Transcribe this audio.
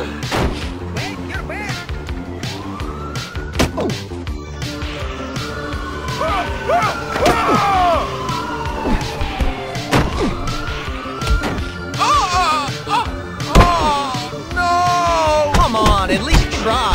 You're back. No! Come on, at least try.